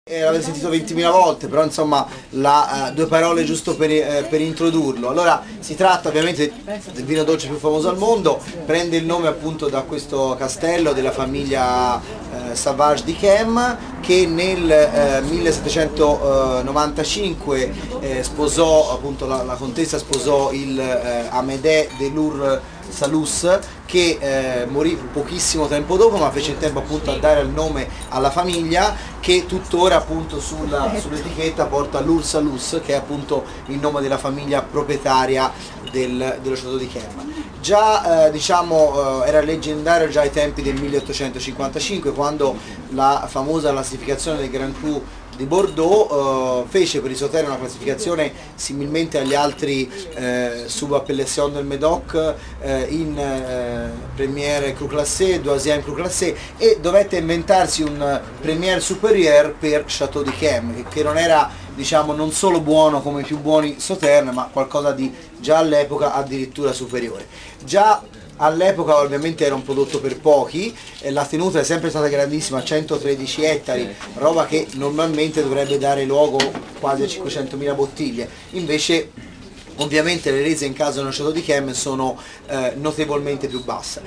L'avete sentito 20.000 volte, però insomma due parole giusto per introdurlo. Allora si tratta ovviamente del vino dolce più famoso al mondo, prende il nome appunto da questo castello della famiglia Savage di Chem, che nel 1795 sposò, appunto la contessa sposò il Amédée de Lur-Salus, che morì pochissimo tempo dopo, ma fece in tempo appunto a dare il nome alla famiglia, che tuttora appunto sull'etichetta porta Lur-Salus, che è appunto il nome della famiglia proprietaria dello Château di Chem. Già era leggendario già ai tempi del 1855, quando la famosa classificazione del Grand Cru di Bordeaux fece per il Sauternes una classificazione similmente agli altri subappellation del Médoc, in Premier Cru Classé, Deuxième Cru Classé, e dovette inventarsi un Premier Supérieur per Château di Chem, che non era, diciamo, non solo buono come i più buoni Sauternes, ma qualcosa di già all'epoca addirittura superiore. Già all'epoca ovviamente era un prodotto per pochi, la tenuta è sempre stata grandissima, 113 ettari, roba che normalmente dovrebbe dare luogo quasi a 500.000 bottiglie, invece ovviamente le rese in casa dello Château di Chem sono notevolmente più basse.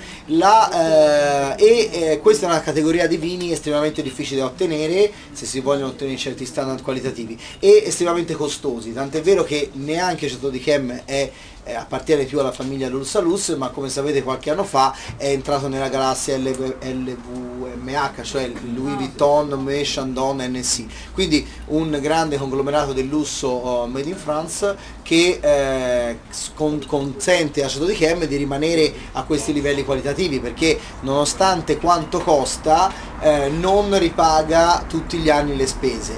Questa è una categoria di vini estremamente difficile da ottenere, se si vogliono ottenere certi standard qualitativi, e estremamente costosi, tant'è vero che neanche Château di Chem appartiene più alla famiglia Lur-Salus, ma come sapete qualche anno fa è entrato nella galassia LVMH, cioè Louis Vuitton, Moet, Chandon, NC, quindi un grande conglomerato del lusso made in France, che consente a Château di Chem di rimanere a questi livelli qualitativi, perché nonostante quanto costa non ripaga tutti gli anni le spese.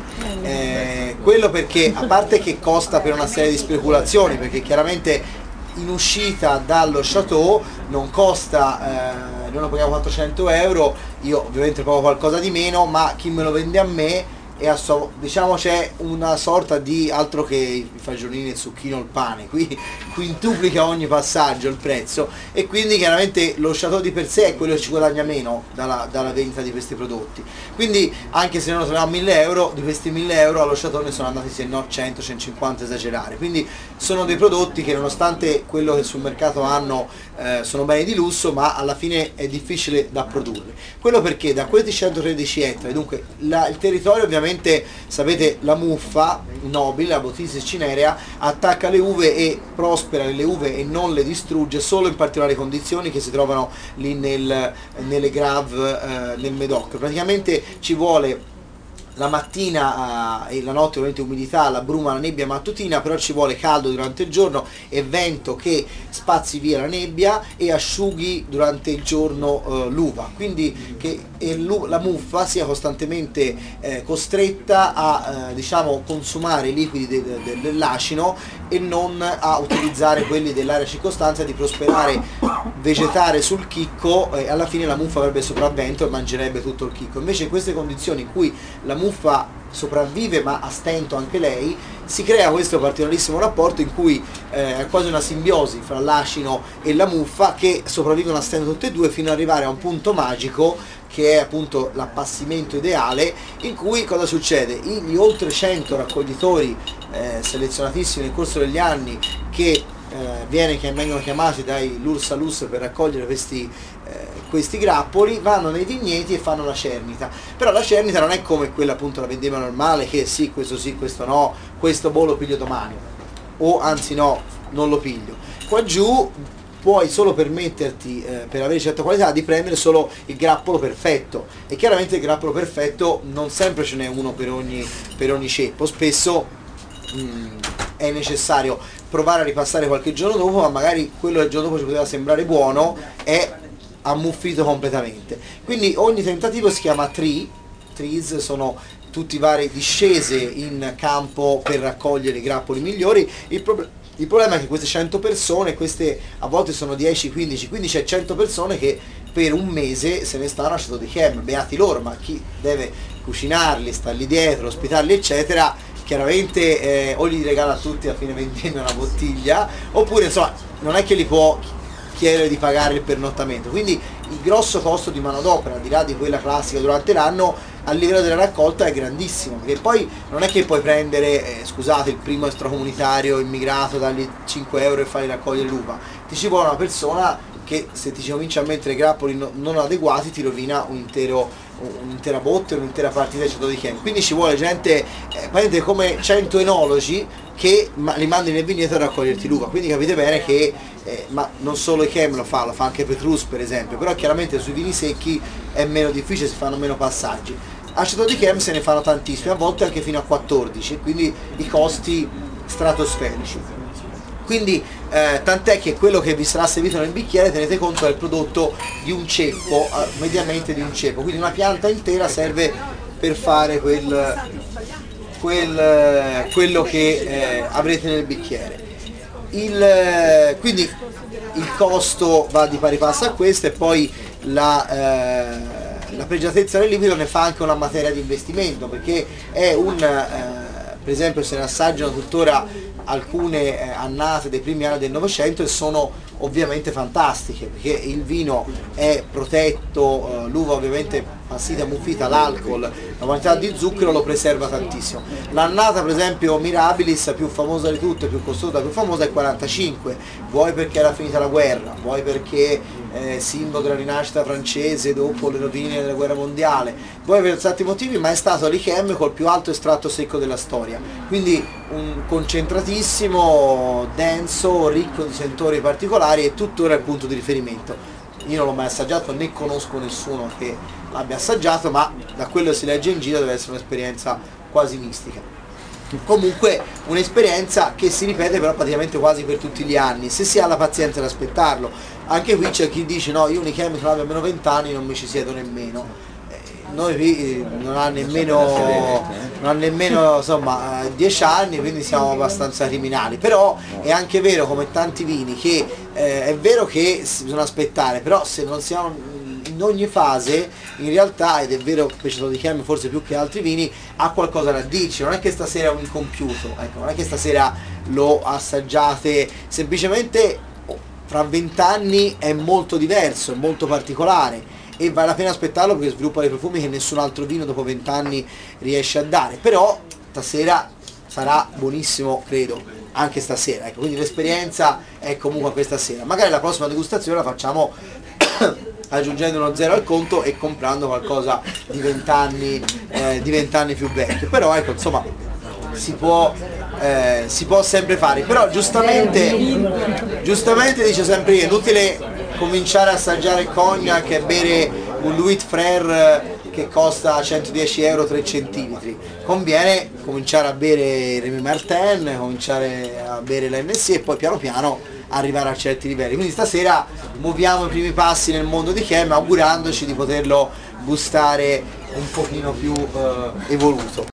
Quello perché, a parte che costa per una serie di speculazioni, perché chiaramente in uscita dallo Château non costa, noi lo paghiamo 400 euro, io ovviamente pago qualcosa di meno, ma chi me lo vende a me, e diciamo c'è una sorta di, altro che i fagiolini, il zucchino, il pane, qui quintuplica ogni passaggio il prezzo, e quindi chiaramente lo Château di per sé è quello che ci guadagna meno dalla vendita di questi prodotti. Quindi anche se noi lo troviamo a 1.000 euro, di questi 1.000 euro allo Château ne sono andati se no 100, 150 esagerare, quindi sono dei prodotti che nonostante quello che sul mercato hanno sono beni di lusso, ma alla fine è difficile da produrre. Quello perché da questi 113 ettari, dunque il territorio ovviamente, sapete, la muffa nobile, la Botrytis cinerea, attacca le uve e prospera le uve e non le distrugge solo in particolari condizioni che si trovano lì nelle Grave, nel Médoc. Praticamente ci vuole la mattina e la notte ovviamente umidità, la bruma, la nebbia mattutina, però ci vuole caldo durante il giorno e vento che spazzi via la nebbia e asciughi durante il giorno l'uva, quindi che la muffa sia costantemente costretta a diciamo consumare i liquidi dell'acino e non a utilizzare quelli dell'area circostante, di prosperare, vegetare sul chicco, e alla fine la muffa avrebbe sopravvento e mangerebbe tutto il chicco. Invece in queste condizioni in cui la muffa sopravvive ma a stento anche lei, si crea questo particolarissimo rapporto in cui è quasi una simbiosi fra l'acino e la muffa, che sopravvivono a stento tutte e due fino ad arrivare a un punto magico che è appunto l'appassimento ideale, in cui cosa succede? Gli oltre 100 raccoglitori selezionatissimi nel corso degli anni che vengono chiamati dai Lur-Salus per raccogliere questi grappoli, vanno nei vigneti e fanno la cernita. Però la cernita non è come quella appunto la vendemmia normale, che sì, questo no, questo lo piglio domani, o anzi no, non lo piglio. Qua giù puoi solo permetterti, per avere certa qualità, di prendere solo il grappolo perfetto, e chiaramente il grappolo perfetto non sempre ce n'è uno per ogni ceppo, spesso è necessario provare a ripassare qualche giorno dopo, ma magari quello del giorno dopo ci poteva sembrare buono è ammuffito completamente. Quindi ogni tentativo si chiama trees, sono tutti varie discese in campo per raccogliere i grappoli migliori. Il problema è che queste 100 persone, queste a volte sono 10, 15, quindi c'è 100 persone che per un mese se ne stanno a Château di Chem, beati loro, ma chi deve cucinarli, starli dietro, ospitarli eccetera, chiaramente o gli regala a tutti a fine vendemmia una bottiglia, oppure insomma non è che li può chiedere di pagare il pernottamento, quindi il grosso costo di manodopera, al di là di quella classica durante l'anno, a livello della raccolta è grandissimo, perché poi non è che puoi prendere, scusate, il primo extracomunitario immigrato, dargli 5 euro e fargli raccogliere l'uva, ti ci vuole una persona che se ti ci comincia a mettere grappoli non adeguati ti rovina un'intera botte, un'intera partita di ceto di chem. Quindi ci vuole gente, praticamente come 100 enologi che li mandi nel vigneto a raccoglierti l'uva. Quindi capite bene che ma non solo i chem lo fa anche Petrus per esempio, però chiaramente sui vini secchi è meno difficile, si fanno meno passaggi. Aceto di chem se ne fanno tantissimi, a volte anche fino a 14, quindi i costi stratosferici. Quindi tant'è che quello che vi sarà servito nel bicchiere, tenete conto, è il prodotto di un ceppo, mediamente di un ceppo, quindi una pianta intera serve per fare quello che avrete nel bicchiere. Quindi il costo va di pari passo a questo, e poi la pregiatezza del liquido ne fa anche una materia di investimento, perché è per esempio se ne assaggiano tuttora alcune annate dei primi anni del Novecento e sono ovviamente fantastiche, perché il vino è protetto, l'uva ovviamente passita, ammuffita, l'alcol, la quantità di zucchero lo preserva tantissimo. L'annata per esempio Mirabilis, più famosa di tutte, più costosa, più famosa, è 45, vuoi perché era finita la guerra, vuoi perché simbolo della rinascita francese dopo le rovine della guerra mondiale, vuoi per tanti motivi, ma è stato l'Yquem col più alto estratto secco della storia, quindi un concentratissimo, denso, ricco di sentori particolari, e tuttora è il punto di riferimento. Io non l'ho mai assaggiato, né conosco nessuno che l'abbia assaggiato, ma da quello che si legge in giro deve essere un'esperienza quasi mistica. Comunque un'esperienza che si ripete però praticamente quasi per tutti gli anni, se si ha la pazienza di aspettarlo. Anche qui c'è chi dice no, io un Yquem che non abbia almeno 20 anni non mi ci siedo nemmeno. Noi qui non ha nemmeno insomma 10 anni, quindi siamo abbastanza criminali. Però è anche vero, come tanti vini, che è vero che bisogna aspettare, però se non siamo in ogni fase, in realtà, ed è vero per Aceto di Chem forse più che altri vini, ha qualcosa da dirci. Non è che stasera è un incompiuto, ecco, non è che stasera lo assaggiate, semplicemente fra 20 anni è molto diverso, è molto particolare, e vale la pena aspettarlo perché sviluppa dei profumi che nessun altro vino dopo 20 anni riesce a dare. Però stasera sarà buonissimo, credo, anche stasera, ecco, quindi l'esperienza è comunque questa sera. Magari la prossima degustazione la facciamo aggiungendo uno 0 al conto e comprando qualcosa di 20 anni più vecchio. Però ecco, insomma, si può sempre fare. Però giustamente dice sempre io, è inutile cominciare a assaggiare il cognac e bere un Louis Frère che costa 110 euro 3 centilitri. Conviene cominciare a bere Rémy Martin, cominciare a bere l'NC e poi piano piano arrivare a certi livelli. Quindi stasera muoviamo i primi passi nel mondo di Chem, augurandoci di poterlo gustare un pochino più evoluto.